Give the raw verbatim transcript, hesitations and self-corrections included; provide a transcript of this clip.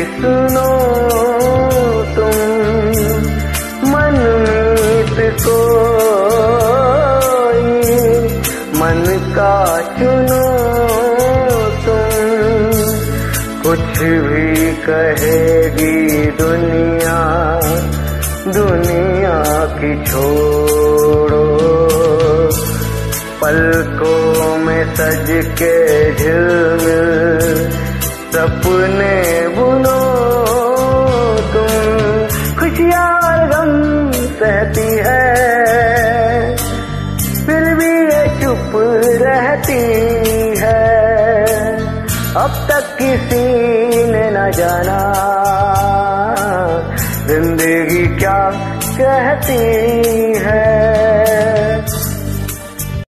सुनो तुम मनमीत कोई, मन का चुनो तुम। कुछ भी कहेगी दुनिया, दुनिया की छोड़ो। पलकों में सज के झिलमिल सपने बुनो तुम। खुशियाँ और गम सहती है, फिर भी ये चुप रहती है। अब तक किसी ने न जाना जिंदगी क्या कहती है।